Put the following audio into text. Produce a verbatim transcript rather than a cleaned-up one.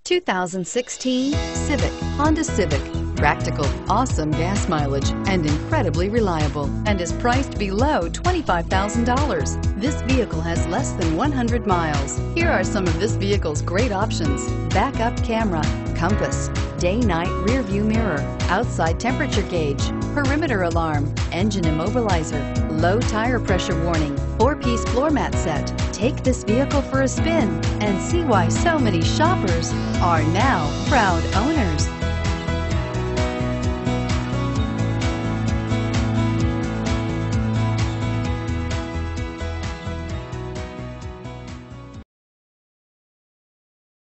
two thousand sixteen Civic, Honda Civic. Practical, awesome gas mileage, and incredibly reliable, and is priced below twenty-five thousand dollars. This vehicle has less than one hundred miles. Here are some of this vehicle's great options: backup camera, compass, day-night rear view mirror, outside temperature gauge, perimeter alarm, engine immobilizer, low tire pressure warning, four-piece floor mat set. Take this vehicle for a spin and see why so many shoppers are now proud owners.